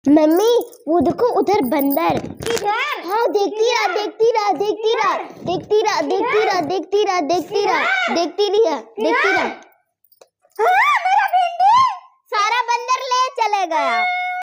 Mummy वो देखो उधर बंदर। किधर? हाँ देखती रहा देखती रहा देखती रहा देखती रहा देखती रहा देखती रहा देखती रहा देखती रहा देखती रहा।